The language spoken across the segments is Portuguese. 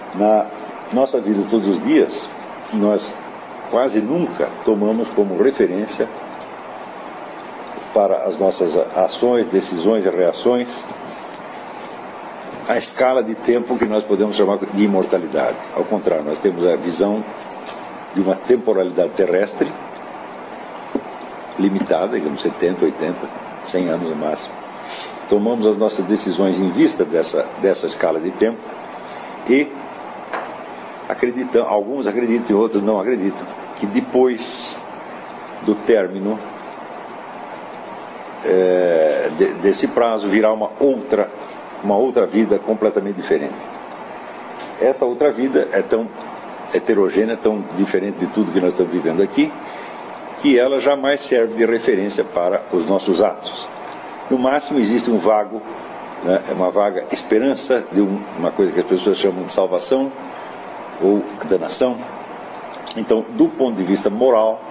Na nossa vida todos os dias, nós quase nunca tomamos como referência para as nossas ações, decisões e reações a escala de tempo que nós podemos chamar de imortalidade. Ao contrário, nós temos a visão de uma temporalidade terrestre limitada, digamos 70, 80, 100 anos no máximo. Tomamos as nossas decisões em vista dessa escala de tempo e alguns acreditam e outros não acreditam, que depois do término desse prazo virá uma outra vida completamente diferente. Esta outra vida é tão heterogênea, tão diferente de tudo que nós estamos vivendo aqui, que ela jamais serve de referência para os nossos atos. No máximo existe uma vaga esperança de uma coisa que as pessoas chamam de salvação ou danação. Então, do ponto de vista moral,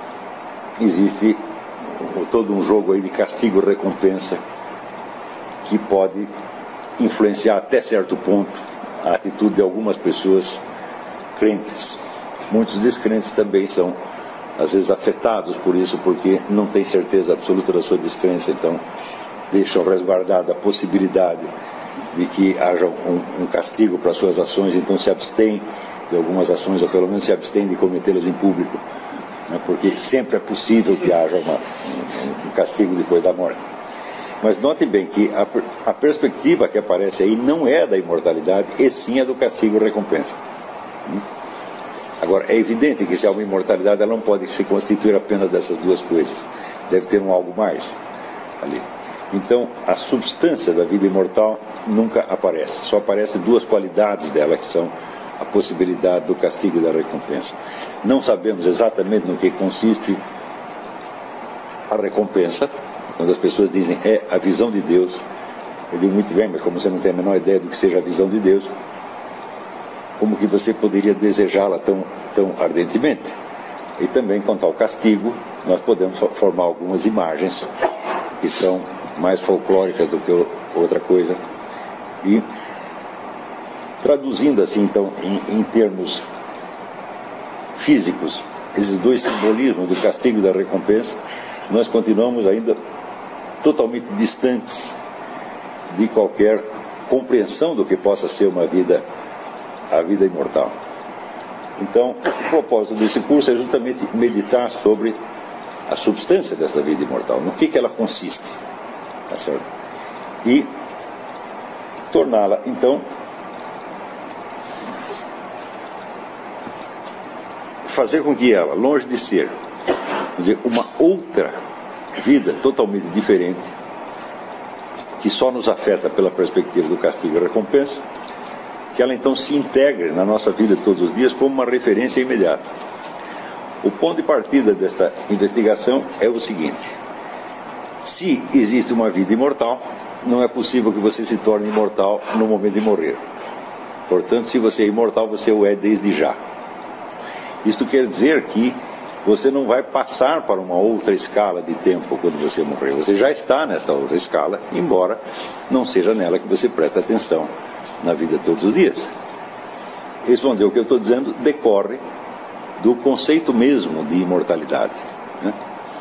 existe todo um jogo aí de castigo e recompensa que pode influenciar até certo ponto a atitude de algumas pessoas crentes. Muitos descrentes também são, às vezes, afetados por isso, porque não têm certeza absoluta da sua descrença, então deixam resguardada a possibilidade de que haja um castigo para suas ações, então se abstêm de algumas ações, ou pelo menos se abstêm de cometê-las em público, né, porque sempre é possível que haja um castigo depois da morte. Mas notem bem que a perspectiva que aparece aí não é da imortalidade, e sim é do castigo e recompensa. Agora, é evidente que se há uma imortalidade, ela não pode se constituir apenas dessas duas coisas. Deve ter algo mais ali. Então, a substância da vida imortal nunca aparece. Só aparecem duas qualidades dela, que são a possibilidade do castigo e da recompensa. Não sabemos exatamente no que consiste a recompensa. Quando as pessoas dizem é a visão de Deus, eu digo muito bem, mas como você não tem a menor ideia do que seja a visão de Deus, como que você poderia desejá-la tão ardentemente? E também, quanto ao castigo, nós podemos formar algumas imagens que são mais folclóricas do que outra coisa. E, traduzindo assim, então, em termos físicos, esses dois simbolismos do castigo e da recompensa, nós continuamos ainda totalmente distantes de qualquer compreensão do que possa ser a vida imortal. Então, o propósito desse curso é justamente meditar sobre a substância dessa vida imortal, no que ela consiste, tá certo? E torná-la, então, fazer com que ela, longe de ser, quer dizer, uma outra vida totalmente diferente, que só nos afeta pela perspectiva do castigo e recompensa, que ela então se integre na nossa vida todos os dias como uma referência imediata. O ponto de partida desta investigação é o seguinte: se existe uma vida imortal, não é possível que você se torne imortal no momento de morrer. Portanto, se você é imortal, você o é desde já. Isto quer dizer que você não vai passar para uma outra escala de tempo quando você morrer. Você já está nesta outra escala, embora não seja nela que você presta atenção na vida todos os dias. Responder o que eu estou dizendo decorre do conceito mesmo de imortalidade, né?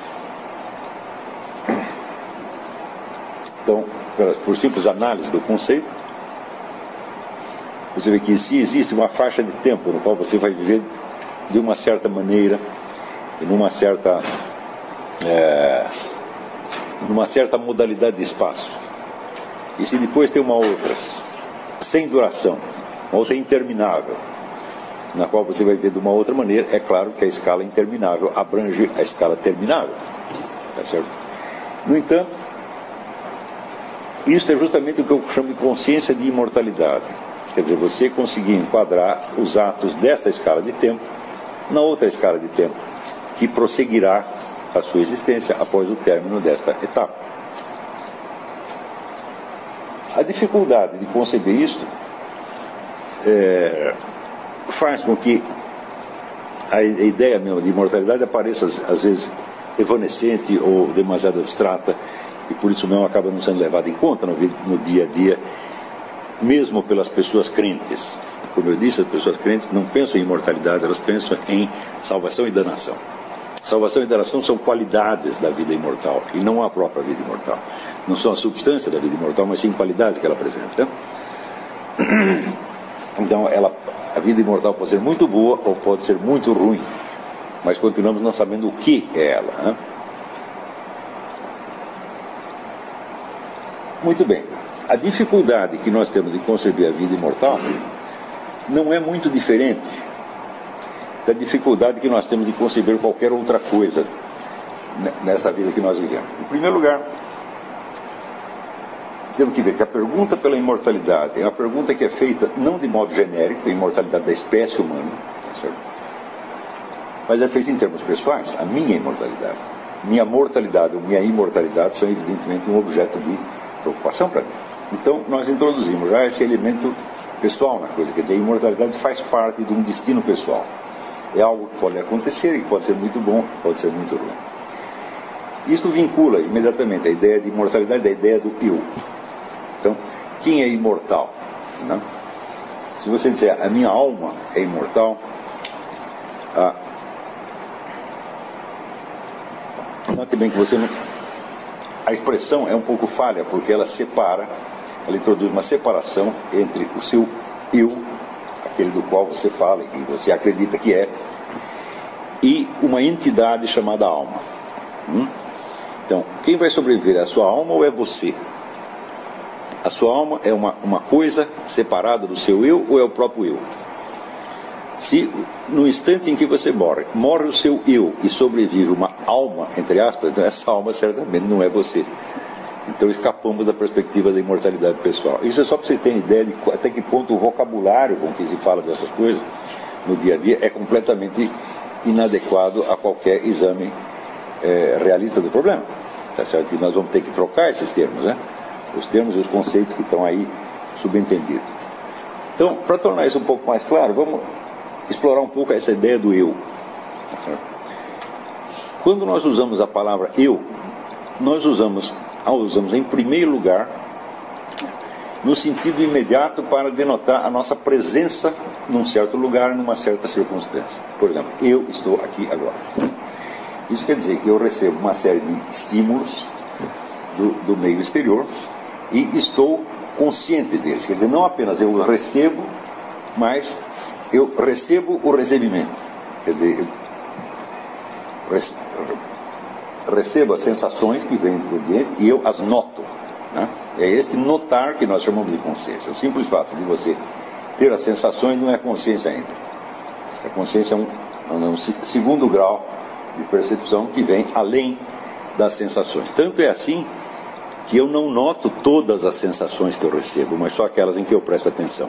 Então, por simples análise do conceito, você vê que se existe uma faixa de tempo no qual você vai viver de uma certa maneira, e numa certa modalidade de espaço, e se depois tem uma outra sem duração, uma outra interminável, na qual você vai ver de uma outra maneira, é claro que a escala interminável abrange a escala terminável, tá certo? No entanto, isso é justamente o que eu chamo de consciência de imortalidade. Quer dizer, você conseguir enquadrar os atos desta escala de tempo na outra escala de tempo, que prosseguirá a sua existência após o término desta etapa. A dificuldade de conceber isto faz com que a ideia mesmo de imortalidade apareça às vezes evanescente ou demasiado abstrata, e por isso mesmo acaba não sendo levada em conta no dia a dia mesmo pelas pessoas crentes. Como eu disse, as pessoas crentes não pensam em imortalidade, elas pensam em salvação e danação. Salvação e danação são qualidades da vida imortal, e não a própria vida imortal. Não são a substância da vida imortal, mas sim qualidades que ela apresenta. Né? Então, a vida imortal pode ser muito boa ou pode ser muito ruim, mas continuamos não sabendo o que é ela. Né? Muito bem. A dificuldade que nós temos de conceber a vida imortal não é muito diferente da dificuldade que nós temos de conceber qualquer outra coisa nesta vida que nós vivemos. Em primeiro lugar, temos que ver que a pergunta pela imortalidade é uma pergunta que é feita não de modo genérico, a imortalidade da espécie humana, certo? Mas é feita em termos pessoais, a minha imortalidade. Minha mortalidade ou minha imortalidade são evidentemente um objeto de preocupação para mim. Então nós introduzimos já esse elemento pessoal na coisa, quer dizer, a imortalidade faz parte de um destino pessoal. É algo que pode acontecer e que pode ser muito bom, pode ser muito ruim. Isso vincula imediatamente a ideia de imortalidade da ideia do eu. Então, quem é imortal? Né? Se você disser, a minha alma é imortal, note bem que você não... A expressão é um pouco falha, porque ela introduz uma separação entre o seu eu, aquele do qual você fala e você acredita que é, e uma entidade chamada alma. Então, quem vai sobreviver é a sua alma ou é você? A sua alma é uma coisa separada do seu eu ou é o próprio eu? Se no instante em que você morre o seu eu e sobrevive uma alma, entre aspas, então essa alma certamente não é você. Então escapamos da perspectiva da imortalidade pessoal. Isso é só para vocês terem ideia de até que ponto o vocabulário com que se fala dessas coisas no dia a dia é completamente inadequado a qualquer exame realista do problema. Tá certo que nós vamos ter que trocar esses termos, né? Os termos e os conceitos que estão aí subentendidos. Então, para tornar isso um pouco mais claro, vamos explorar um pouco essa ideia do eu. Tá certo? Quando nós usamos a palavra eu, nós usamos em primeiro lugar no sentido imediato para denotar a nossa presença num certo lugar, numa certa circunstância. Por exemplo, eu estou aqui agora. Isso quer dizer que eu recebo uma série de estímulos do meio exterior e estou consciente deles. Quer dizer, não apenas eu recebo, mas eu recebo o recebimento. Quer dizer, eu recebo as sensações que vêm do ambiente e eu as noto. Né? É este notar que nós chamamos de consciência. O simples fato de você ter as sensações não é consciência ainda. A consciência é um segundo grau de percepção que vem além das sensações. Tanto é assim que eu não noto todas as sensações que eu recebo, mas só aquelas em que eu presto atenção.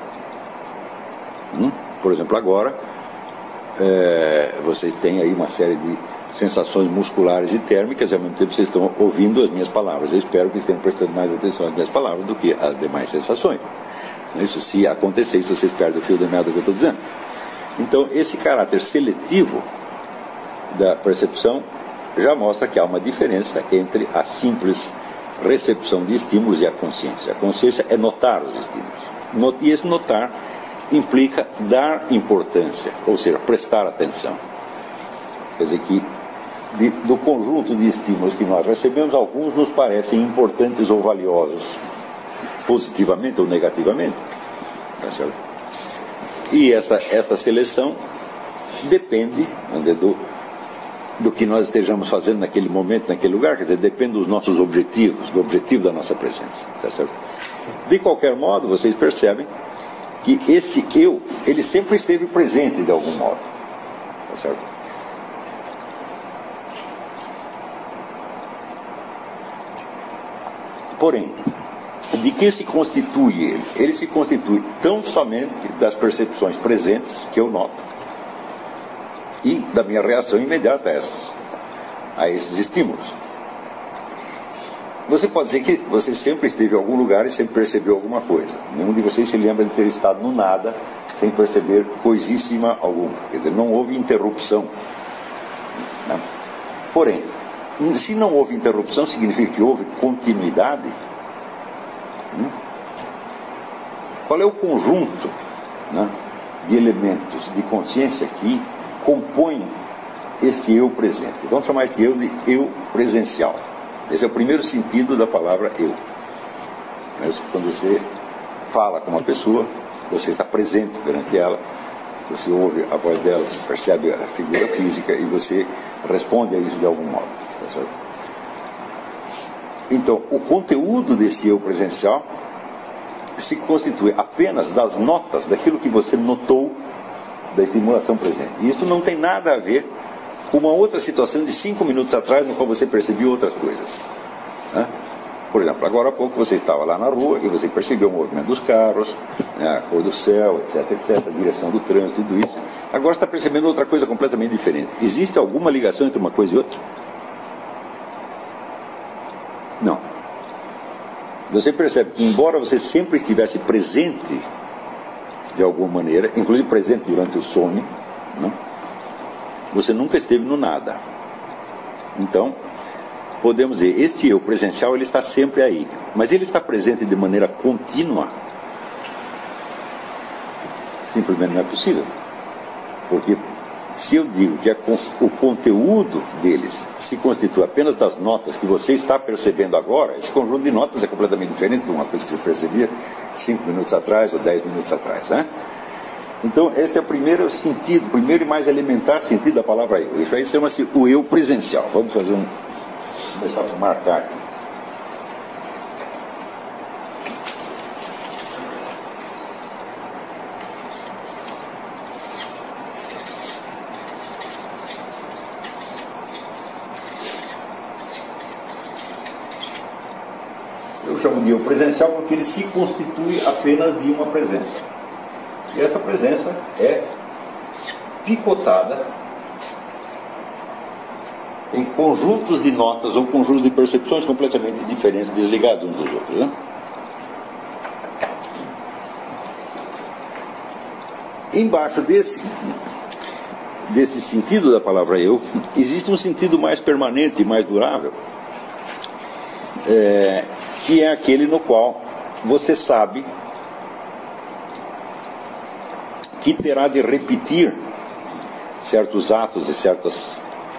Por exemplo, agora vocês têm aí uma série de sensações musculares e térmicas e ao mesmo tempo vocês estão ouvindo as minhas palavras. Eu espero que estejam prestando mais atenção às minhas palavras do que às demais sensações. Isso, se acontecer, isso vocês perdem o fio da meada do que eu estou dizendo. Então, esse caráter seletivo da percepção já mostra que há uma diferença entre a simples recepção de estímulos e a consciência. A consciência é notar os estímulos. E esse notar implica dar importância, ou seja, prestar atenção. Quer dizer que do conjunto de estímulos que nós recebemos, alguns nos parecem importantes ou valiosos, positivamente ou negativamente. Tá certo? E esta seleção depende, vamos dizer, do que nós estejamos fazendo naquele momento, naquele lugar, quer dizer, depende dos nossos objetivos, do objetivo da nossa presença. Tá certo? De qualquer modo, vocês percebem que este eu, ele sempre esteve presente de algum modo. Tá certo? Porém, de que se constitui ele? Ele se constitui tão somente das percepções presentes que eu noto e da minha reação imediata a esses estímulos. Você pode dizer que você sempre esteve em algum lugar e sempre percebeu alguma coisa. Nenhum de vocês se lembra de ter estado no nada sem perceber coisíssima alguma. Quer dizer, não houve interrupção. Não. Porém, se não houve interrupção, significa que houve continuidade. qual é o conjunto, né, de elementos de consciência que compõem este eu presente. Vamos chamar este eu de eu presencial. Esse é o primeiro sentido da palavra eu. Quando você fala com uma pessoa, você está presente perante ela, você ouve a voz dela, você percebe a figura física e você responde a isso de algum modo. Tá certo? Então, o conteúdo deste eu presencial se constitui apenas das notas daquilo que você notou da estimulação presente. E isso não tem nada a ver com uma outra situação de 5 minutos atrás, no qual você percebeu outras coisas. Né? Por exemplo, agora há pouco você estava lá na rua e você percebeu o movimento dos carros, né, a cor do céu, etc, etc, a direção do trânsito, tudo isso. Agora está percebendo outra coisa completamente diferente. Existe alguma ligação entre uma coisa e outra? Não. Você percebe que, embora você sempre estivesse presente, de alguma maneira, inclusive presente durante o sonho, né, você nunca esteve no nada. Então, podemos dizer, este eu presencial, ele está sempre aí. Mas ele está presente de maneira contínua? Simplesmente não é possível. Porque se eu digo que o conteúdo deles se constitui apenas das notas que você está percebendo agora, esse conjunto de notas é completamente diferente de uma coisa que você percebia 5 minutos atrás ou 10 minutos atrás, né? Então, este é o primeiro sentido, o primeiro e mais elementar sentido da palavra eu. Isso aí chama-se o eu presencial. Vamos fazer começar a marcar aqui. Eu chamo de eu presencial porque ele se constitui apenas de uma presença. E esta presença é picotada em conjuntos de notas ou conjuntos de percepções completamente diferentes, desligados uns dos outros, né? Embaixo deste sentido da palavra eu, existe um sentido mais permanente e mais durável, que é aquele no qual você sabe que terá de repetir certos atos e certas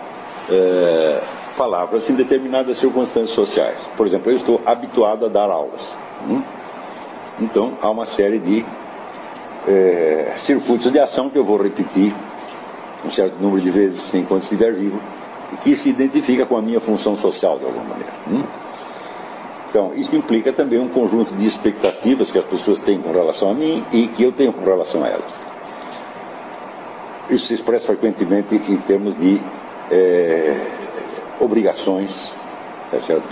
palavras em determinadas circunstâncias sociais. Por exemplo, eu estou habituado a dar aulas. Então, há uma série de circuitos de ação que eu vou repetir um certo número de vezes enquanto estiver vivo, e que se identifica com a minha função social de alguma maneira. Então, isso implica também um conjunto de expectativas que as pessoas têm com relação a mim e que eu tenho com relação a elas. Isso se expressa frequentemente em termos de obrigações, tá certo?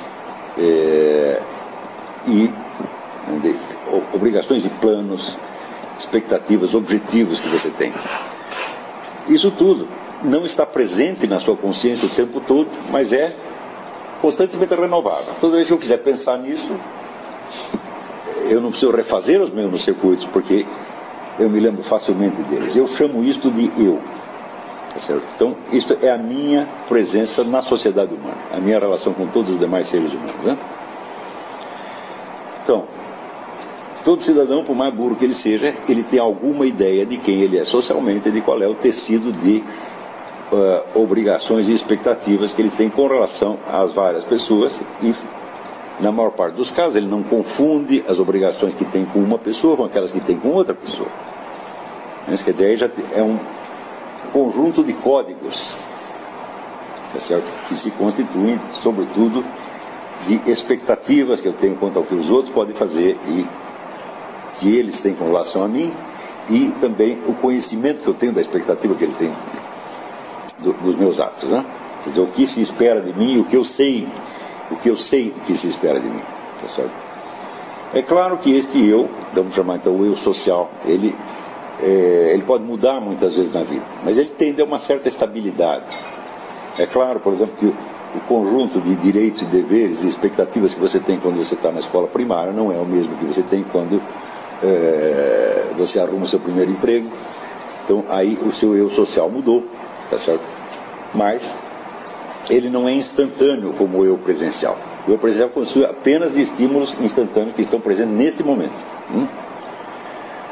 Obrigações e planos, expectativas, objetivos que você tem. Isso tudo não está presente na sua consciência o tempo todo, mas é constantemente renovável. Toda vez que eu quiser pensar nisso, eu não preciso refazer os mesmos circuitos, porque eu me lembro facilmente deles. Eu chamo isto de eu. Tá certo? Então, isso é a minha presença na sociedade humana, a minha relação com todos os demais seres humanos, né? Então, todo cidadão, por mais burro que ele seja, ele tem alguma ideia de quem ele é socialmente e de qual é o tecido de obrigações e expectativas que ele tem com relação às várias pessoas, e na maior parte dos casos ele não confunde as obrigações que tem com uma pessoa com aquelas que tem com outra pessoa. Isso quer dizer, aí já é um conjunto de códigos, tá certo? Que se constituem, sobretudo, de expectativas que eu tenho quanto ao que os outros podem fazer e que eles têm com relação a mim, e também o conhecimento que eu tenho da expectativa que eles têm dos meus atos, né? Quer dizer, o que se espera de mim, o que eu sei que se espera de mim, tá certo? É claro que este eu, vamos chamar então o eu social, ele pode mudar muitas vezes na vida, mas ele tende a uma certa estabilidade. É claro, por exemplo, que o conjunto de direitos e deveres e expectativas que você tem quando você está na escola primária não é o mesmo que você tem quando você arruma o seu primeiro emprego. Então aí o seu eu social mudou, tá certo? Mas ele não é instantâneo como o eu presencial. O eu presencial constitui apenas de estímulos instantâneos que estão presentes neste momento.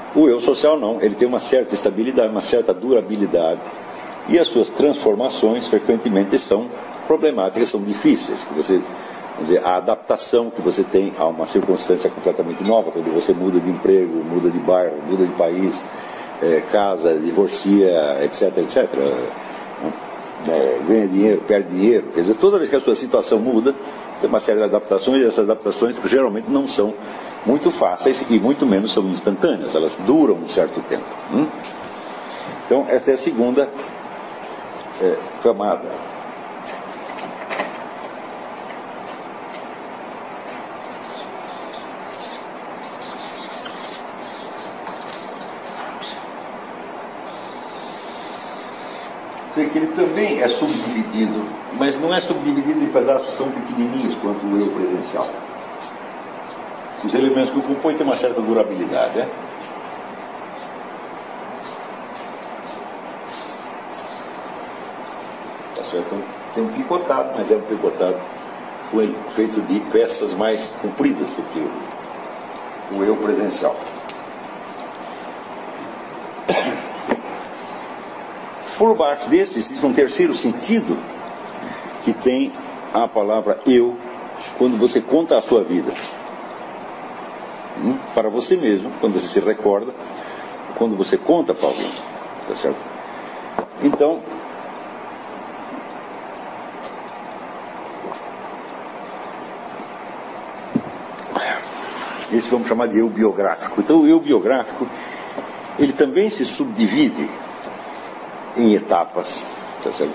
O eu social não, ele tem uma certa estabilidade, uma certa durabilidade, e as suas transformações frequentemente são problemáticas, são difíceis, que você, quer dizer, a adaptação que você tem a uma circunstância completamente nova, quando você muda de emprego, muda de bairro, muda de país, casa, divorcia, etc, etc, ganha dinheiro, perde dinheiro, quer dizer, toda vez que a sua situação muda, tem uma série de adaptações, e essas adaptações geralmente não são muito fáceis e muito menos são instantâneas, elas duram um certo tempo. Então, esta é a segunda camada. Que ele também é subdividido, mas não é subdividido em pedaços tão pequenininhos quanto o eu presencial. Os elementos que o compõem têm uma certa durabilidade, né? Tá certo? Então, tem um picotado, mas é um picotado feito de peças mais compridas do que o eu presencial. Por baixo desse existe um terceiro sentido que tem a palavra eu quando você conta a sua vida. Para você mesmo, quando você se recorda, quando você conta para alguém. Tá certo? Então, esse vamos chamar de eu biográfico. Então, o eu biográfico, ele também se subdivide em etapas, tá certo?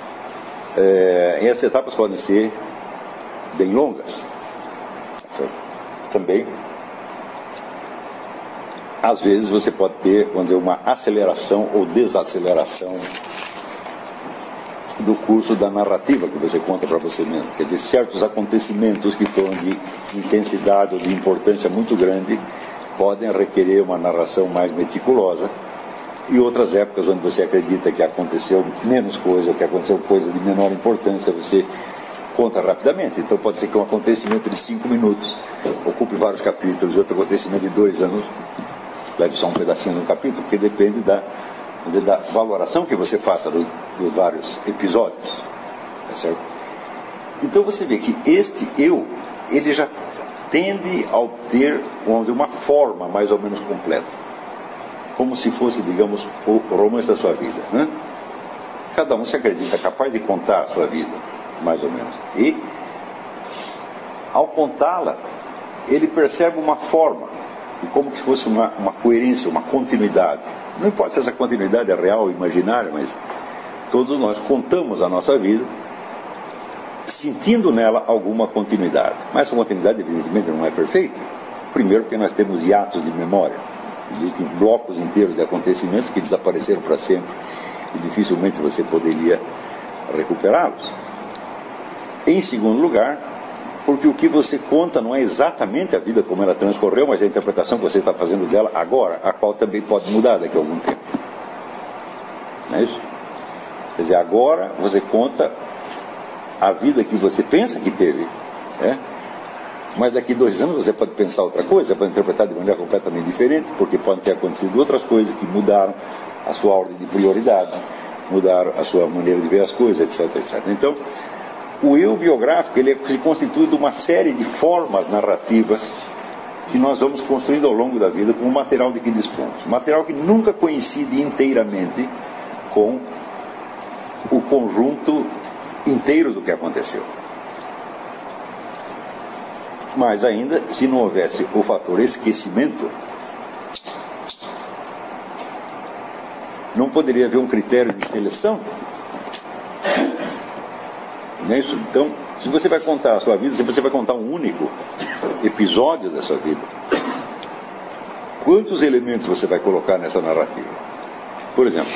E essas etapas podem ser bem longas, tá certo? Também, às vezes você pode ter, vamos dizer, uma aceleração ou desaceleração do curso da narrativa que você conta para você mesmo. Quer dizer, certos acontecimentos que foram de intensidade ou de importância muito grande podem requerer uma narração mais meticulosa. E outras épocas onde você acredita que aconteceu menos coisa, ou que aconteceu coisa de menor importância, você conta rapidamente. Então pode ser que um acontecimento de 5 minutos ocupe vários capítulos, e outro acontecimento de 2 anos leve só um pedacinho do capítulo, porque depende da valoração que você faça dos vários episódios. Tá certo? Então você vê que este eu, ele já tende a obter, vamos dizer, uma forma mais ou menos completa. Como se fosse, digamos, o romance da sua vida, né? Cada um se acredita capaz de contar a sua vida, mais ou menos. E, ao contá-la, ele percebe uma forma, e como se fosse uma coerência, uma continuidade. Não importa se essa continuidade é real ou imaginária, mas todos nós contamos a nossa vida, sentindo nela alguma continuidade. Mas essa continuidade, evidentemente, não é perfeita. Primeiro, porque nós temos hiatos de memória. Existem blocos inteiros de acontecimentos que desapareceram para sempre e dificilmente você poderia recuperá-los. Em segundo lugar, porque o que você conta não é exatamente a vida como ela transcorreu, mas é a interpretação que você está fazendo dela agora, a qual também pode mudar daqui a algum tempo. Não é isso? Quer dizer, agora você conta a vida que você pensa que teve, né? Mas daqui 2 anos você pode pensar outra coisa, você pode interpretar de maneira completamente diferente, porque podem ter acontecido outras coisas que mudaram a sua ordem de prioridades, mudaram a sua maneira de ver as coisas, etc, etc. Então, o eu biográfico, ele se constitui de uma série de formas narrativas que nós vamos construindo ao longo da vida com o material de que dispomos. Material que nunca coincide inteiramente com o conjunto inteiro do que aconteceu. Mas ainda, se não houvesse o fator esquecimento, não poderia haver um critério de seleção. Não é isso? Então, se você vai contar a sua vida, se você vai contar um único episódio da sua vida, quantos elementos você vai colocar nessa narrativa? Por exemplo,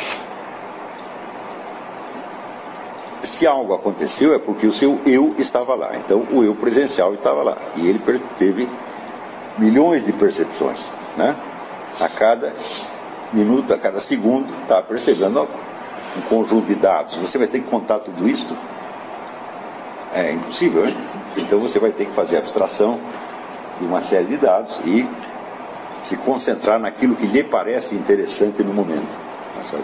se algo aconteceu é porque o seu eu estava lá. Então o eu presencial estava lá. E ele teve milhões de percepções, né? A cada minuto, a cada segundo, está percebendo um conjunto de dados. Você vai ter que contar tudo isso? É impossível, né? Então você vai ter que fazer abstração de uma série de dados e se concentrar naquilo que lhe parece interessante no momento. Tá certo?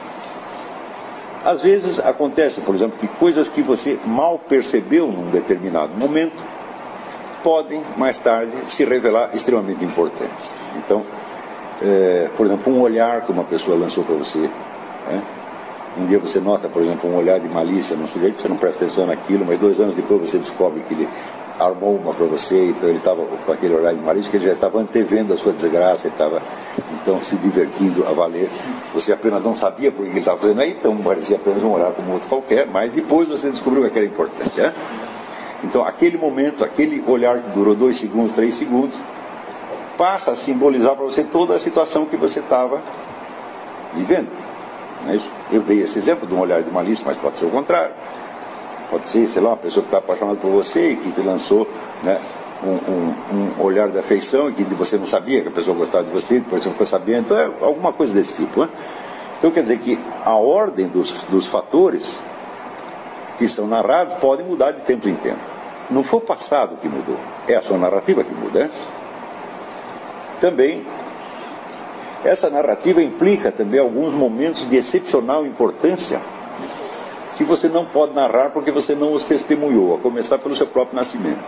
Às vezes acontece, por exemplo, que coisas que você mal percebeu num determinado momento podem, mais tarde, se revelar extremamente importantes. Então, por exemplo, um olhar que uma pessoa lançou para você, né? Um dia você nota, por exemplo, um olhar de malícia num sujeito, você não presta atenção naquilo, mas 2 anos depois você descobre que ele armou uma para você, então ele estava com aquele olhar de malícia, que ele já estava antevendo a sua desgraça, ele estava então se divertindo a valer. Você apenas não sabia por que ele estava fazendo aí, então parecia apenas um olhar como outro qualquer, mas depois você descobriu que era importante, né? Então aquele momento, aquele olhar que durou 2 segundos, 3 segundos, passa a simbolizar para você toda a situação que você estava vivendo. Não é isso? Eu dei esse exemplo de um olhar de malícia, mas pode ser o contrário. Pode ser, sei lá, uma pessoa que está apaixonada por você e que te lançou, né, um olhar de afeição e que você não sabia que a pessoa gostava de você, depois você ficou sabendo, alguma coisa desse tipo, né? Então quer dizer que a ordem dos fatores que são narrados pode mudar de tempo em tempo. Não foi o passado que mudou, é a sua narrativa que muda, né? Também, essa narrativa implica também alguns momentos de excepcional importância que você não pode narrar porque você não os testemunhou, a começar pelo seu próprio nascimento.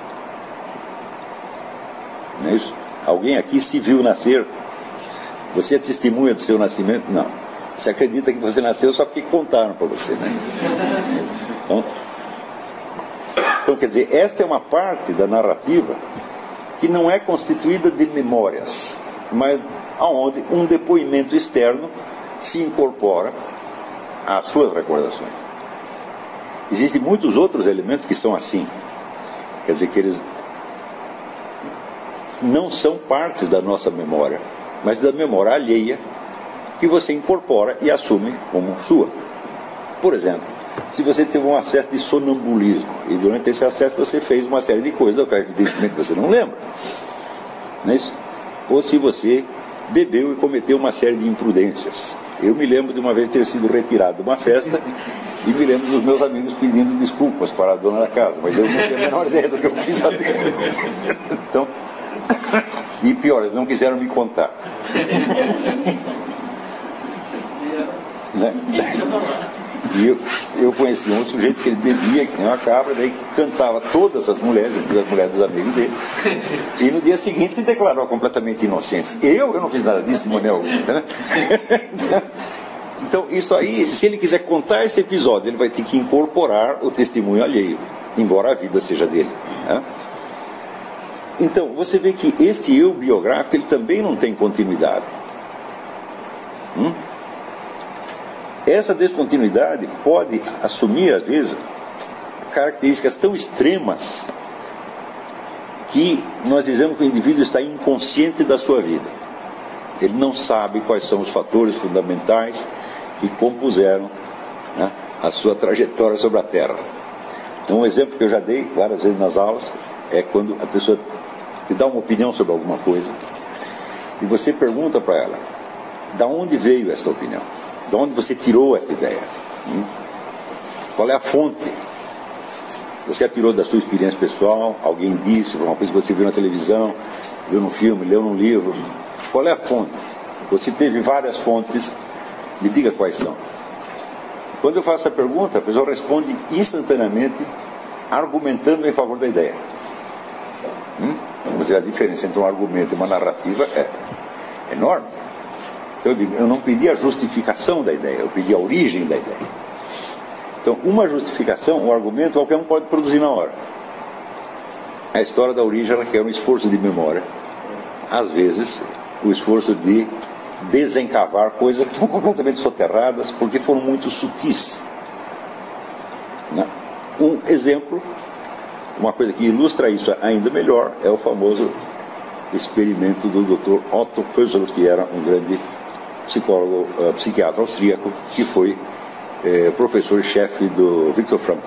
Não é isso? Alguém aqui se viu nascer? Você é testemunha do seu nascimento? Não. Você acredita que você nasceu só porque contaram para você, né? Então, quer dizer, esta é uma parte da narrativa que não é constituída de memórias, mas aonde um depoimento externo se incorpora às suas recordações. Existem muitos outros elementos que são assim. Quer dizer que eles não são partes da nossa memória, mas da memória alheia que você incorpora e assume como sua. Por exemplo, se você teve um acesso de sonambulismo e durante esse acesso você fez uma série de coisas que evidentemente você não lembra, não é isso? Ou se você bebeu e cometeu uma série de imprudências. Eu me lembro de uma vez ter sido retirado de uma festa e me lembro dos meus amigos pedindo desculpas para a dona da casa, mas eu não tenho a menor ideia do que eu fiz lá dentro. Então, e pior, eles não quiseram me contar. Né? E eu conheci um outro sujeito que ele bebia, que nem uma cabra, daí cantava todas as mulheres dos amigos dele, e no dia seguinte se declarou completamente inocente. Eu não fiz nada disso de maneira alguma. Né? Então, isso aí, se ele quiser contar esse episódio, ele vai ter que incorporar o testemunho alheio, embora a vida seja dele. Né? Então, você vê que este eu biográfico, ele também não tem continuidade. Essa descontinuidade pode assumir, às vezes, características tão extremas que nós dizemos que o indivíduo está inconsciente da sua vida. Ele não sabe quais são os fatores fundamentais que compuseram, né, a sua trajetória sobre a Terra. Então, um exemplo que eu já dei várias vezes nas aulas é quando a pessoa te dá uma opinião sobre alguma coisa e você pergunta para ela: da onde veio esta opinião? De onde você tirou esta ideia? Qual é a fonte? Você a tirou da sua experiência pessoal? Alguém disse? Uma coisa que você viu na televisão, viu num filme, leu num livro? Qual é a fonte? Você teve várias fontes, me diga quais são. Quando eu faço essa pergunta, a pessoa responde instantaneamente, argumentando em favor da ideia. Vamos dizer, a diferença entre um argumento e uma narrativa é enorme. Então eu digo, eu não pedi a justificação da ideia, eu pedi a origem da ideia. Então, uma justificação, um argumento, qualquer um pode produzir na hora. A história da origem requer um esforço de memória. Às vezes, o esforço de desencavar coisas que estão completamente soterradas, porque foram muito sutis. Um exemplo, uma coisa que ilustra isso ainda melhor, é o famoso experimento do Dr. Otto Pösel, que era um grande psicólogo, psiquiatra austríaco, que foi professor-chefe do Viktor Frankl.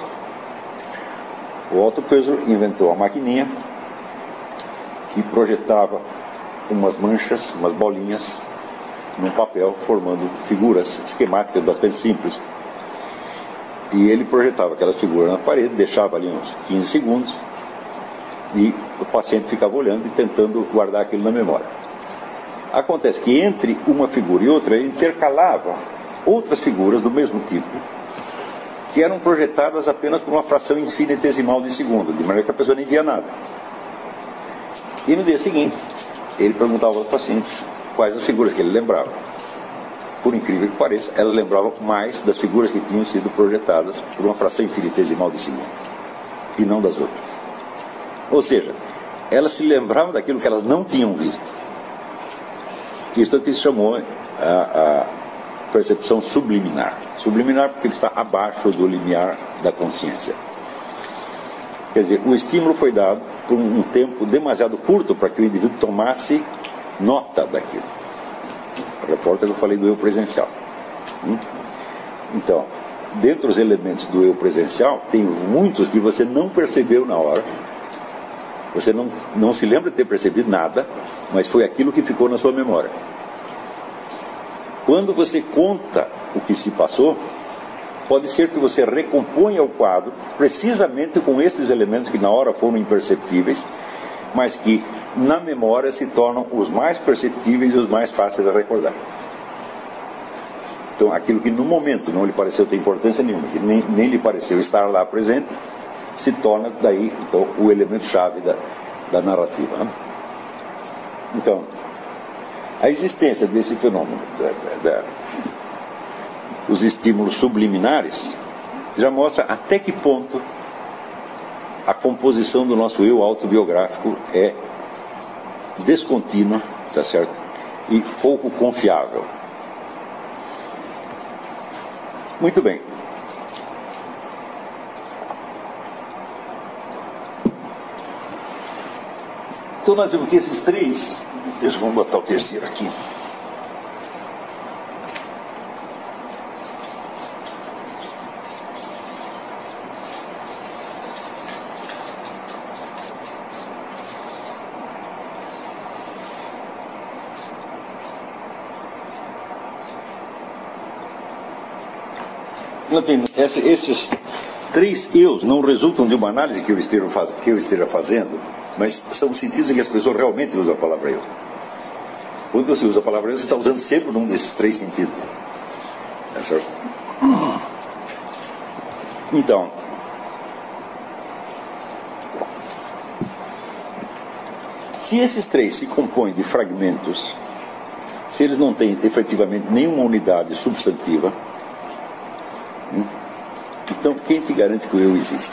O Otto Pösel inventou a maquininha que projetava umas manchas, umas bolinhas, num papel, formando figuras esquemáticas bastante simples. E ele projetava aquelas figuras na parede, deixava ali uns 15 segundos, e o paciente ficava olhando e tentando guardar aquilo na memória. Acontece que entre uma figura e outra, ele intercalava outras figuras do mesmo tipo, que eram projetadas apenas por uma fração infinitesimal de segundo, de maneira que a pessoa nem via nada. E no dia seguinte, ele perguntava aos pacientes quais as figuras que ele lembrava. Por incrível que pareça, elas lembravam mais das figuras que tinham sido projetadas por uma fração infinitesimal de segundo, e não das outras. Ou seja, elas se lembravam daquilo que elas não tinham visto. Isso é o que se chamou a percepção subliminar. Subliminar porque ele está abaixo do limiar da consciência. Quer dizer, o estímulo foi dado por um tempo demasiado curto para que o indivíduo tomasse nota daquilo. Reporta que eu falei do eu presencial. Então, dentro dos elementos do eu presencial, tem muitos que você não percebeu na hora. Você não se lembra de ter percebido nada, mas foi aquilo que ficou na sua memória. Quando você conta o que se passou, pode ser que você recomponha o quadro precisamente com esses elementos que na hora foram imperceptíveis, mas que na memória se tornam os mais perceptíveis e os mais fáceis a recordar. Então, aquilo que no momento não lhe pareceu ter importância nenhuma, que nem lhe pareceu estar lá presente, se torna daí então, o elemento-chave da narrativa. Né? Então, a existência desse fenômeno, os estímulos subliminares, já mostra até que ponto a composição do nosso eu autobiográfico é descontínua, tá certo? E pouco confiável. Muito bem. Então nós temos que esses três, vamos botar o terceiro aqui. Esses três eus não resultam de uma análise que eu esteja fazendo, mas são sentidos em que as pessoas realmente usam a palavra eu. Quando você usa a palavra eu, você está usando sempre um desses três sentidos. É certo? Então, se esses três se compõem de fragmentos, se eles não têm efetivamente nenhuma unidade substantiva, então quem te garante que o eu existe?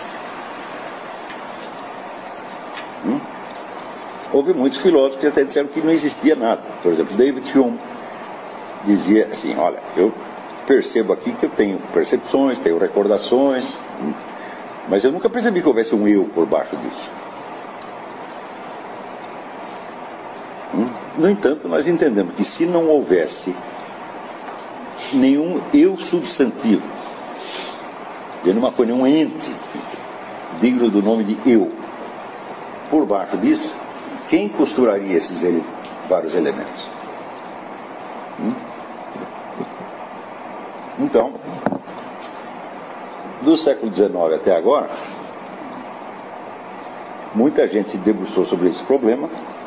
Houve muitos filósofos que até disseram que não existia nada. Por exemplo, David Hume dizia assim, olha, eu percebo aqui que eu tenho percepções, tenho recordações, mas eu nunca percebi que houvesse um eu por baixo disso. No entanto, nós entendemos que se não houvesse nenhum eu substantivo, nenhum ente digno do nome de eu, por baixo disso, quem costuraria esses vários elementos? Então, do século XIX até agora, muita gente se debruçou sobre esse problema,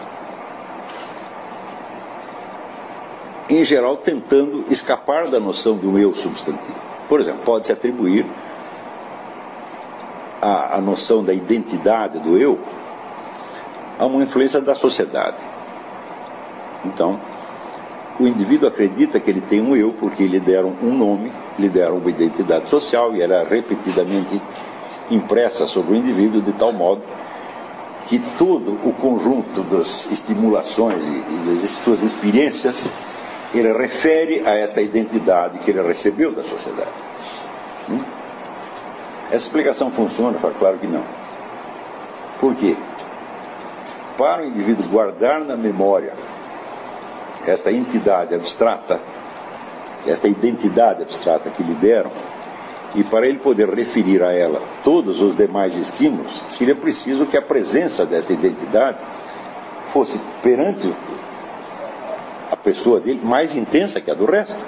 em geral tentando escapar da noção de um eu substantivo. Por exemplo, pode-se atribuir a noção da identidade do eu a uma influência da sociedade. Então, o indivíduo acredita que ele tem um eu porque lhe deram um nome, lhe deram uma identidade social e ela é repetidamente impressa sobre o indivíduo de tal modo que todo o conjunto das estimulações e das suas experiências ele refere a esta identidade que ele recebeu da sociedade. Essa explicação funciona? Claro que não. Por quê? Para o indivíduo guardar na memória esta entidade abstrata, esta identidade abstrata que lhe deram, e para ele poder referir a ela todos os demais estímulos, seria preciso que a presença desta identidade fosse perante a pessoa dele mais intensa que a do resto.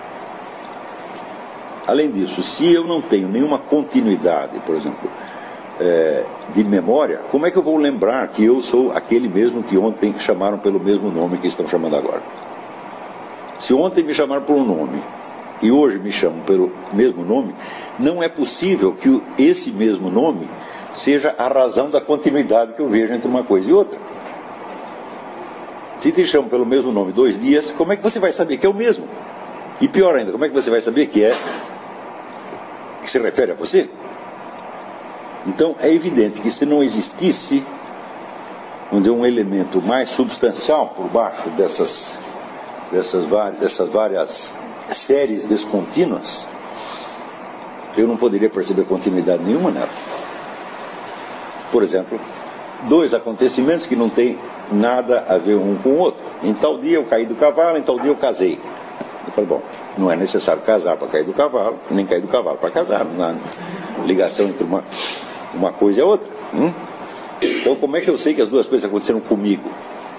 Além disso, se eu não tenho nenhuma continuidade, por exemplo, de memória, como é que eu vou lembrar que eu sou aquele mesmo que ontem chamaram pelo mesmo nome que estão chamando agora? Se ontem me chamaram por um nome e hoje me chamam pelo mesmo nome, não é possível que esse mesmo nome seja a razão da continuidade que eu vejo entre uma coisa e outra. Se te chamam pelo mesmo nome 2 dias, como é que você vai saber que é o mesmo? E pior ainda, como é que você vai saber que se refere a você? Então é evidente que se não existisse um elemento mais substancial por baixo dessas várias séries descontínuas, eu não poderia perceber continuidade nenhuma nelas. Por exemplo, 2 acontecimentos que não têm nada a ver um com o outro. Em tal dia eu caí do cavalo, em tal dia eu casei. Eu falei, bom, não é necessário casar para cair do cavalo, nem cair do cavalo para casar. Não há ligação entre uma coisa e a outra. Então como é que eu sei que as 2 coisas aconteceram comigo?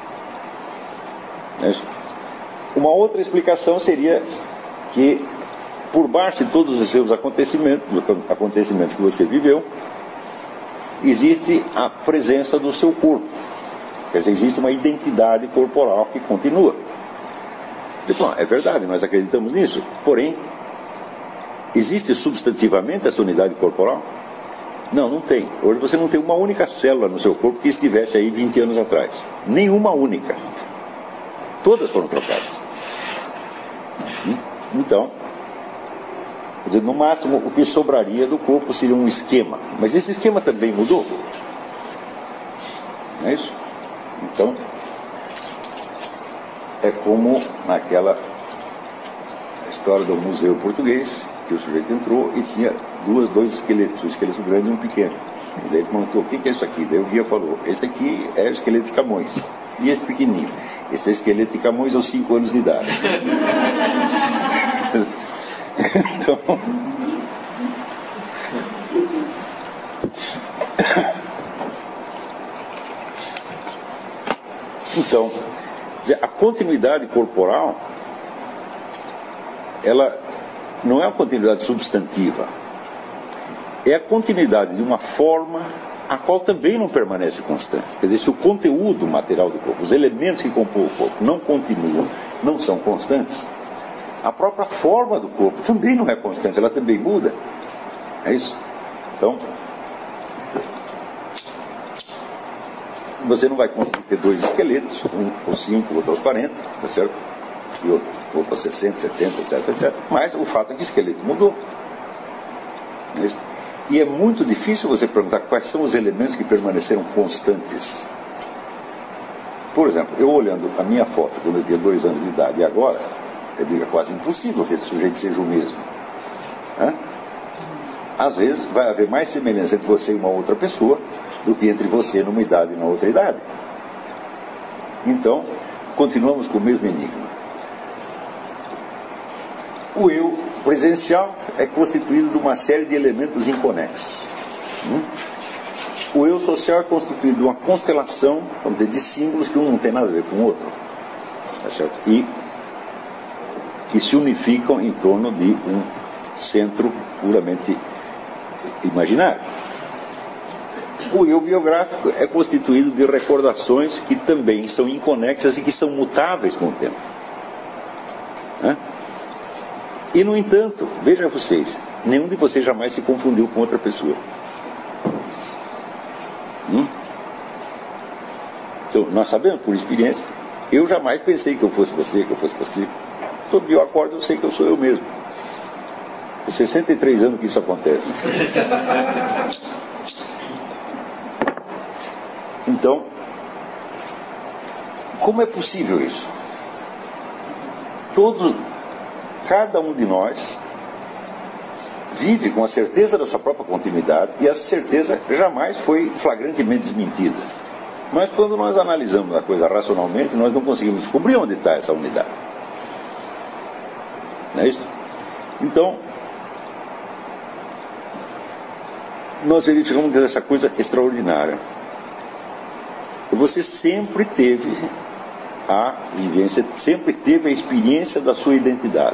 Uma outra explicação seria que por baixo de todos os seus acontecimentos que você viveu, existe a presença do seu corpo. Quer dizer, existe uma identidade corporal que continua. Bom, é verdade, nós acreditamos nisso. Porém, existe substantivamente essa unidade corporal? Não, não tem. Hoje você não tem uma única célula no seu corpo que estivesse aí 20 anos atrás. Nenhuma única. Todas foram trocadas. Então, quer dizer, no máximo o que sobraria do corpo seria um esquema. Mas esse esquema também mudou. Não é isso? Então, é como naquela história do Museu Português, que o sujeito entrou e tinha 2 esqueletos, um esqueleto grande e um pequeno. E daí ele perguntou, o que é isso aqui? Daí o guia falou, este aqui é o esqueleto de Camões. E este pequenininho? Este é o esqueleto de Camões aos 5 anos de idade. Então, a continuidade corporal, ela não é uma continuidade substantiva, é a continuidade de uma forma a qual também não permanece constante. Quer dizer, se o conteúdo material do corpo, os elementos que compõem o corpo não continuam, não são constantes, a própria forma do corpo também não é constante, ela também muda. É isso? Então, você não vai conseguir ter 2 esqueletos, um aos 5, outro aos 40, tá certo? E outro aos 60, 70, etc, etc. Mas o fato é que o esqueleto mudou. É isso? E é muito difícil você perguntar quais são os elementos que permaneceram constantes. Por exemplo, eu olhando a minha foto quando eu tinha 2 anos de idade e agora, eu digo, é quase impossível que esse sujeito seja o mesmo. Às vezes vai haver mais semelhança entre você e uma outra pessoa do que entre você numa idade e na outra idade. Então, continuamos com o mesmo enigma. O eu presencial é constituído de uma série de elementos inconexos. O eu social é constituído de uma constelação, vamos dizer, de símbolos que um não tem nada a ver com o outro. Tá certo? E que se unificam em torno de um centro puramente imaginário. O eu biográfico é constituído de recordações que também são inconexas e que são mutáveis com o tempo. E, no entanto, vejam vocês, nenhum de vocês jamais se confundiu com outra pessoa. Então, nós sabemos por experiência. Eu jamais pensei que eu fosse você, que eu fosse você. Todo dia eu acordo, eu sei que eu sou eu mesmo. Com 63 anos que isso acontece. Então, como é possível isso? Cada um de nós vive com a certeza da sua própria continuidade e essa certeza jamais foi flagrantemente desmentida. Mas quando nós analisamos a coisa racionalmente, nós não conseguimos descobrir onde está essa unidade. Não é isso? Então, nós verificamos essa coisa extraordinária. Você sempre teve a vivência, sempre teve a experiência da sua identidade.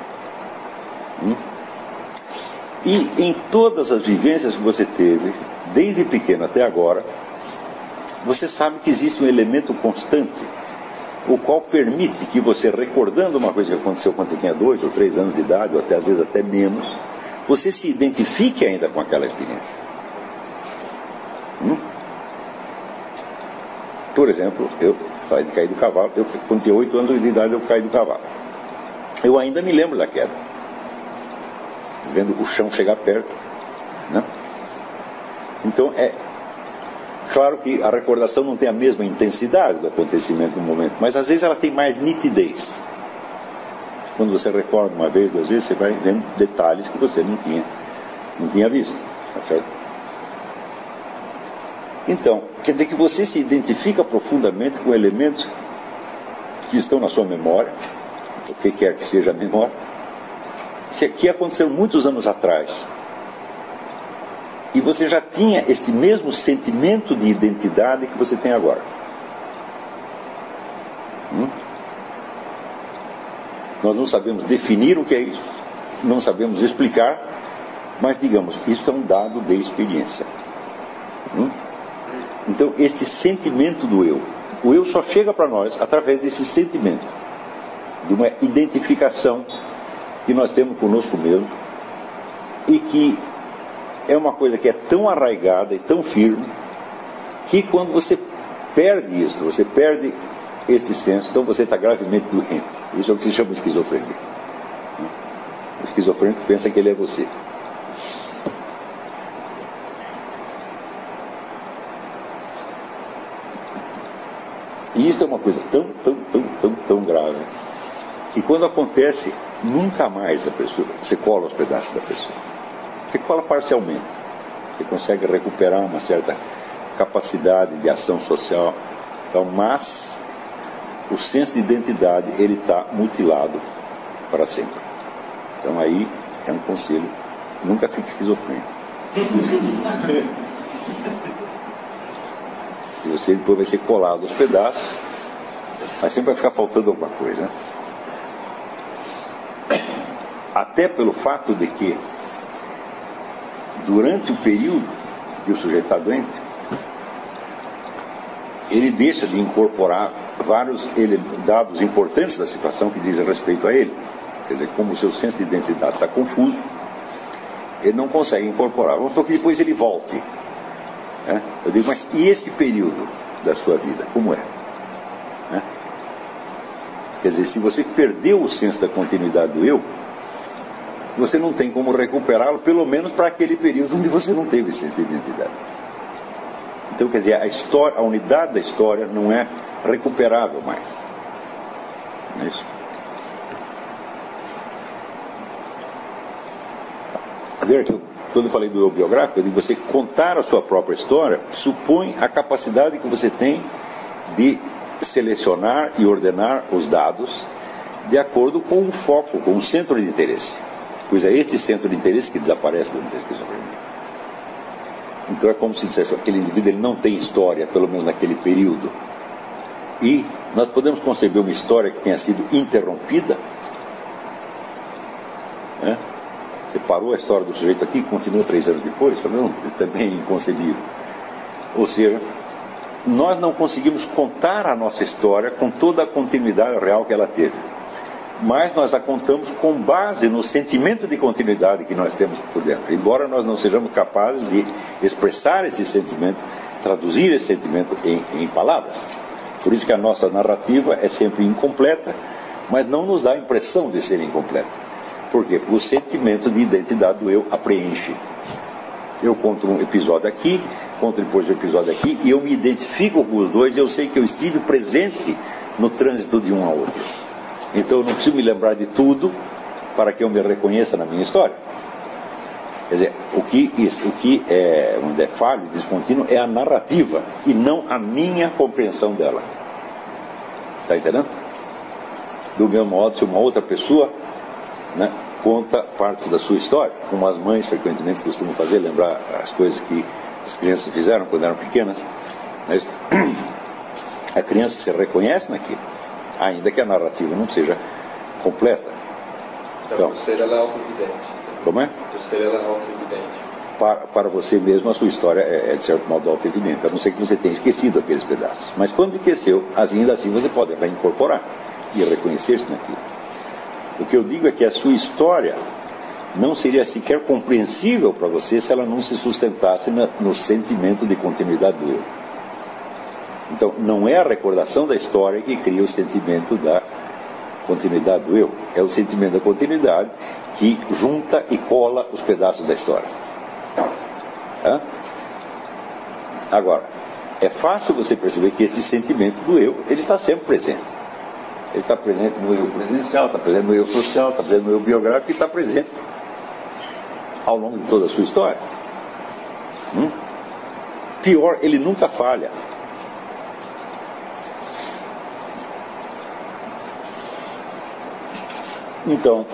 E em todas as vivências que você teve, desde pequeno até agora, você sabe que existe um elemento constante, o qual permite que você, recordando uma coisa que aconteceu quando você tinha 2 ou 3 anos de idade, ou até às vezes até menos, você se identifique ainda com aquela experiência. Por exemplo, eu saí de cair do cavalo, quando tinha 8 anos de idade eu caí do cavalo. Eu ainda me lembro da queda, vendo o chão chegar perto, né? Então é claro que a recordação não tem a mesma intensidade do acontecimento no momento, mas às vezes ela tem mais nitidez. Quando você recorda uma vez, 2 vezes, você vai vendo detalhes que você não tinha visto, tá certo? Então, quer dizer que você se identifica profundamente com elementos que estão na sua memória, o que quer que seja a memória, que aconteceu muitos anos atrás. E você já tinha este mesmo sentimento de identidade que você tem agora. Nós não sabemos definir o que é isso, não sabemos explicar, mas digamos, isso é um dado de experiência. Então, este sentimento do eu, o eu só chega para nós através desse sentimento, de uma identificação que nós temos conosco mesmo, e que é uma coisa que é tão arraigada e tão firme, que quando você perde isso, você perde este senso, então você está gravemente doente. Isso é o que se chama de esquizofrenia. O esquizofrênico pensa que ele é você. E isso é uma coisa tão grave, que quando acontece, nunca mais a pessoa, você cola os pedaços da pessoa. Você cola parcialmente. Você consegue recuperar uma certa capacidade de ação social. Então, mas o senso de identidade, ele está mutilado para sempre. Então aí é um conselho: nunca fique esquizofrênico. E você depois vai ser colado aos pedaços, mas sempre vai ficar faltando alguma coisa, né? Até pelo fato de que durante o período que o sujeito está doente, ele deixa de incorporar vários dados importantes da situação que dizem respeito a ele. Quer dizer, como o seu senso de identidade está confuso, ele não consegue incorporar. Vamos supor que depois ele volte, né? Eu digo, mas e este período da sua vida, como é? Né? Quer dizer, se você perdeu o senso da continuidade do eu, você não tem como recuperá-lo, pelo menos para aquele período onde você não teve senso de identidade. Então, quer dizer, a unidade da história não é recuperável mais. É isso. Ver que quando eu falei do eu biográfico, eu digo, você contar a sua própria história supõe a capacidade que você tem de selecionar e ordenar os dados de acordo com um foco, com um centro de interesse. Pois é este centro de interesse que desaparece durante a esquizofrenia. Então é como se dissesse, aquele indivíduo ele não tem história, pelo menos naquele período. E nós podemos conceber uma história que tenha sido interrompida, né? Você parou a história do sujeito aqui e continua 3 anos depois? Não, também é inconcebível. Ou seja, nós não conseguimos contar a nossa história com toda a continuidade real que ela teve. Mas nós a contamos com base no sentimento de continuidade que nós temos por dentro. Embora nós não sejamos capazes de expressar esse sentimento, traduzir esse sentimento em palavras. Por isso que a nossa narrativa é sempre incompleta, mas não nos dá a impressão de ser incompleta. Por quê? Porque o sentimento de identidade do eu a preenche. Eu conto um episódio aqui, conto depois um episódio aqui, e eu me identifico com os dois, e eu sei que eu estive presente no trânsito de um a outro. Então eu não preciso me lembrar de tudo para que eu me reconheça na minha história. Quer dizer, o que é falho, descontínuo, é a narrativa e não a minha compreensão dela. Está entendendo? Do mesmo modo, se uma outra pessoa, né, conta partes da sua história, como as mães frequentemente costumam fazer, lembrar as coisas que as crianças fizeram quando eram pequenas, né, a criança se reconhece naquilo, ainda que a narrativa não seja completa. Então, o ser ela é autoevidente. Como é? O ser ela é autoevidente. para você mesmo, a sua história é de certo modo auto-evidente, a não ser que você tenha esquecido aqueles pedaços. Mas quando esqueceu, ainda assim você pode reincorporar e reconhecer-se naquilo. O que eu digo é que a sua história não seria sequer compreensível para você se ela não se sustentasse no sentimento de continuidade do eu. Então, não é a recordação da história que cria o sentimento da continuidade do eu. É o sentimento da continuidade que junta e cola os pedaços da história. Agora, é fácil você perceber que este sentimento do eu, ele está sempre presente. Ele está presente no eu presencial, está presente no eu social, está presente no eu biográfico e está presente ao longo de toda a sua história. Pior, ele nunca falha. Então,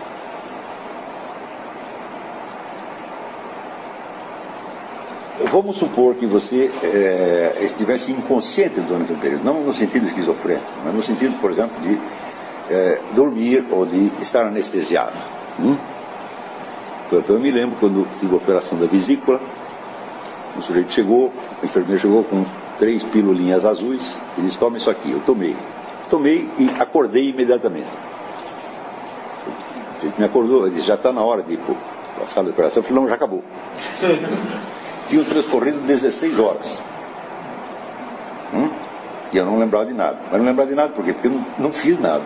vamos supor que você estivesse inconsciente durante um período, não no sentido esquizofrênico, mas no sentido, por exemplo, de dormir ou de estar anestesiado. Eu me lembro quando tive a operação da vesícula, o sujeito chegou, o enfermeiro chegou com 3 pilulinhas azuis e disse: toma isso aqui. Eu tomei e acordei imediatamente. O sujeito me acordou, ele disse: já está na hora de ir para a sala de operação. Eu falei: não, já acabou. Tinham transcorrido 16 horas. E eu não lembrava de nada. Mas não lembrava de nada por quê? Porque eu não fiz nada.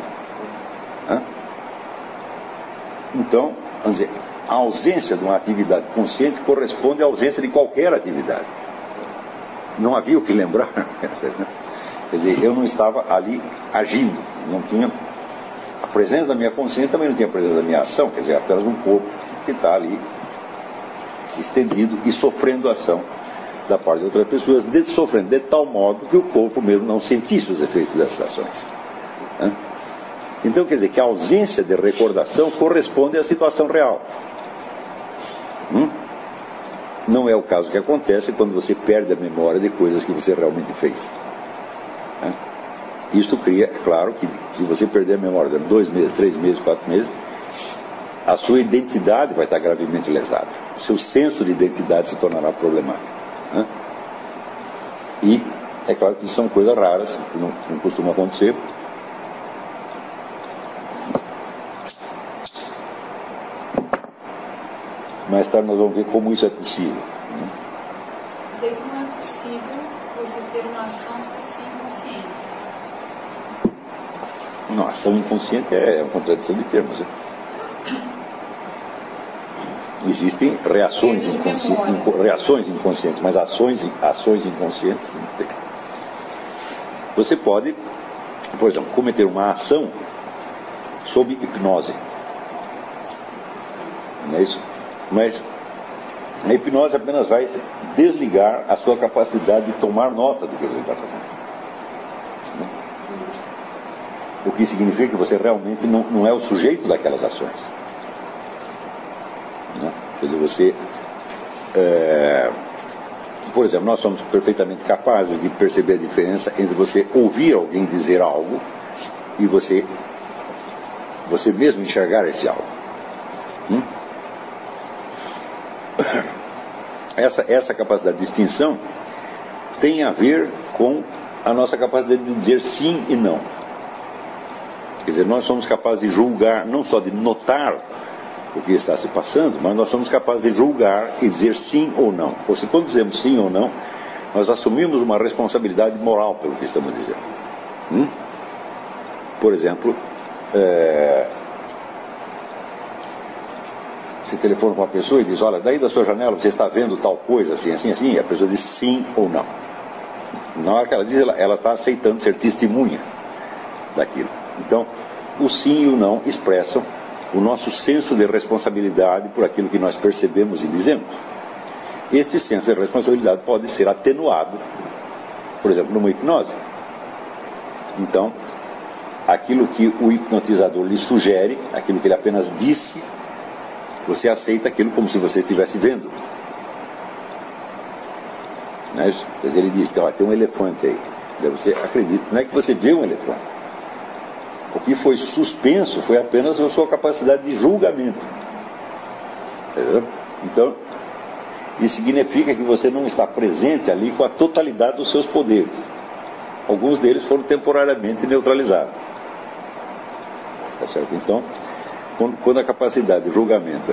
Então, vamos dizer, a ausência de uma atividade consciente corresponde à ausência de qualquer atividade. Não havia o que lembrar. Quer dizer, eu não estava ali agindo. Não tinha a presença da minha consciência, também não tinha a presença da minha ação. Quer dizer, apenas um corpo que está ali estendido e sofrendo ação da parte de outras pessoas, sofrendo de tal modo que o corpo mesmo não sentisse os efeitos dessas ações. Então, quer dizer que a ausência de recordação corresponde à situação real. Não é o caso que acontece quando você perde a memória de coisas que você realmente fez. Isto cria, é claro, que se você perder a memória durante 2 meses, 3 meses, 4 meses, a sua identidade vai estar gravemente lesada. O seu senso de identidade se tornará problemático. E é claro que são coisas raras, que não costumam acontecer. Mais tarde nós vamos ver como isso é possível. Dizer que não é possível você ter uma ação sem consciência. Não, ação inconsciente é uma contradição de termos. Existem reações inconscientes, mas ações inconscientes não tem. Você pode, por exemplo, cometer uma ação sob hipnose. Não é isso? Mas a hipnose apenas vai desligar a sua capacidade de tomar nota do que você está fazendo. O que significa que você realmente não é o sujeito daquelas ações. Quer dizer, você... por exemplo, nós somos perfeitamente capazes de perceber a diferença entre você ouvir alguém dizer algo e você mesmo enxergar esse algo. Essa capacidade de distinção tem a ver com a nossa capacidade de dizer sim e não. Quer dizer, nós somos capazes de julgar, não só de notar o que está se passando, mas nós somos capazes de julgar e dizer sim ou não. Ou seja, quando dizemos sim ou não, nós assumimos uma responsabilidade moral pelo que estamos dizendo. Por exemplo, você telefona com uma pessoa e diz: olha, daí da sua janela você está vendo tal coisa, assim, assim, assim, e a pessoa diz sim ou não. Na hora que ela diz, ela está aceitando ser testemunha daquilo. Então, o sim e o não expressam o nosso senso de responsabilidade por aquilo que nós percebemos e dizemos. Este senso de responsabilidade pode ser atenuado, por exemplo, numa hipnose. Então, aquilo que o hipnotizador lhe sugere, aquilo que ele apenas disse, você aceita aquilo como se você estivesse vendo. Não é isso? Quer dizer, ele diz: tem um elefante aí. Daí você acredita. Não é que você vê um elefante. O que foi suspenso foi apenas a sua capacidade de julgamento. Entendeu? Então, Isso significa que você não está presente ali com a totalidade dos seus poderes. Alguns deles foram temporariamente neutralizados. Tá certo? Então, quando a capacidade de julgamento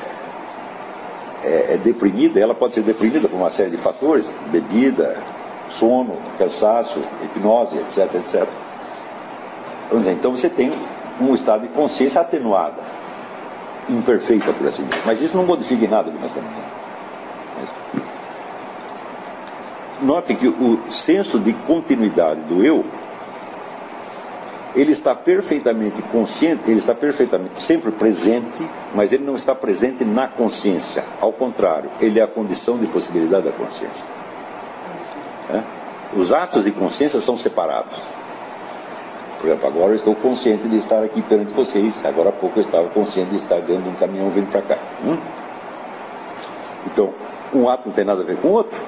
é deprimida, ela pode ser deprimida por uma série de fatores, bebida, sono, cansaço, hipnose, etc, etc. Então você tem um estado de consciência atenuada, imperfeita, por assim dizer. Mas isso não modifica em nada o que nós estamos dizendo. Note que o senso de continuidade do eu, ele está perfeitamente consciente, ele está perfeitamente sempre presente, mas ele não está presente na consciência. Ao contrário, ele é a condição de possibilidade da consciência. Os atos de consciência são separados. Por exemplo, agora eu estou consciente de estar aqui perante vocês. Agora há pouco eu estava consciente de estar dentro de um caminhão vindo para cá. Então, um ato não tem nada a ver com o outro.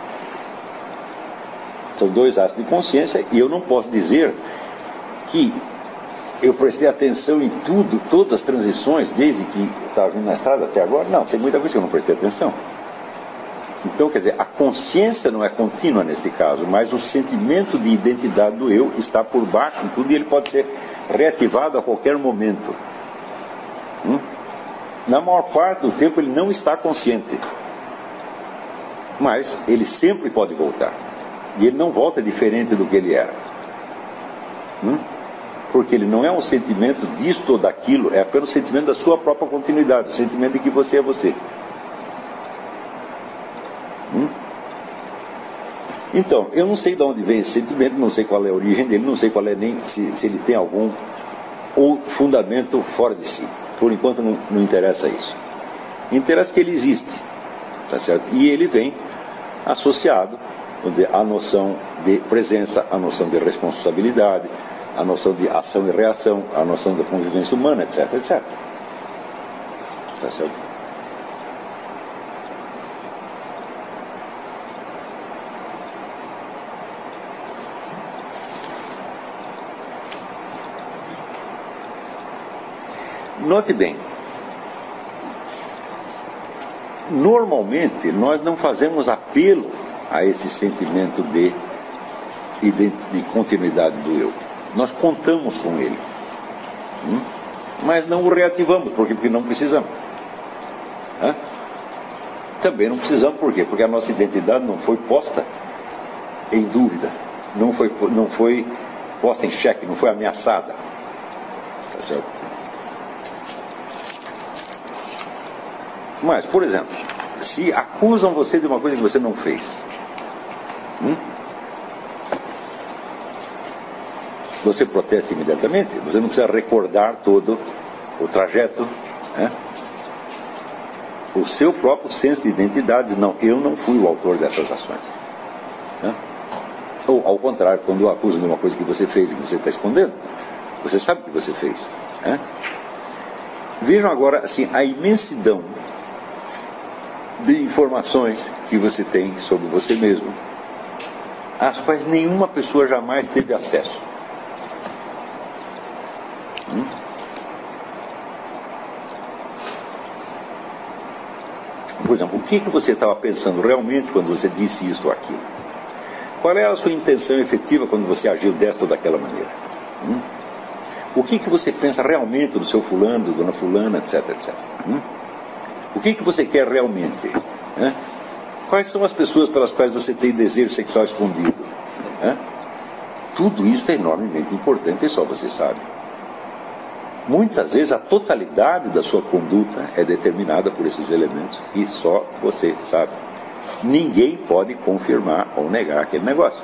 São dois atos de consciência e eu não posso dizer que eu prestei atenção em tudo, todas as transições, desde que eu estava vindo na estrada até agora. Não, tem muita coisa que eu não prestei atenção. Então, quer dizer, a consciência não é contínua neste caso, mas o sentimento de identidade do eu está por baixo de tudo e ele pode ser reativado a qualquer momento. Na maior parte do tempo ele não está consciente, mas ele sempre pode voltar. E ele não volta diferente do que ele era. Porque ele não é um sentimento disto ou daquilo, é apenas o sentimento da sua própria continuidade, o sentimento de que você é você. Então, eu não sei de onde vem esse sentimento, não sei qual é a origem dele, não sei qual é nem se ele tem algum ou fundamento fora de si. Por enquanto não interessa isso. Interessa que ele existe, tá certo? E ele vem associado, vamos dizer, à noção de presença, à noção de responsabilidade, à noção de ação e reação, à noção da convivência humana, etc, etc. Tá certo? Note bem, normalmente nós não fazemos apelo a esse sentimento de continuidade do eu. Nós contamos com ele, mas não o reativamos, porque não precisamos. Também não precisamos, por quê? Porque a nossa identidade não foi posta em dúvida, não foi posta em xeque, não foi ameaçada. Tá certo? Mas, por exemplo, se acusam você de uma coisa que você não fez, você protesta imediatamente, você não precisa recordar todo o trajeto, o seu próprio senso de identidade diz, não, eu não fui o autor dessas ações. Ou, ao contrário, quando acusam de uma coisa que você fez e que você está escondendo, você sabe o que você fez. Vejam agora, assim, a imensidão de informações que você tem sobre você mesmo, às quais nenhuma pessoa jamais teve acesso. Por exemplo, o que você estava pensando realmente quando você disse isto ou aquilo? Qual é a sua intenção efetiva quando você agiu desta ou daquela maneira? O que você pensa realmente do seu fulano, dona fulana, etc, etc. O que você quer realmente? Quais são as pessoas pelas quais você tem desejo sexual escondido? Tudo isso é enormemente importante e só você sabe. Muitas vezes a totalidade da sua conduta é determinada por esses elementos e só você sabe. Ninguém pode confirmar ou negar aquele negócio.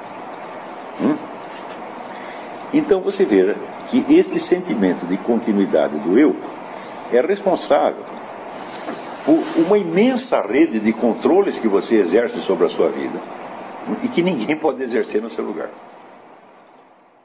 Então você veja que este sentimento de continuidade do eu é responsável por uma imensa rede de controles que você exerce sobre a sua vida e que ninguém pode exercer no seu lugar.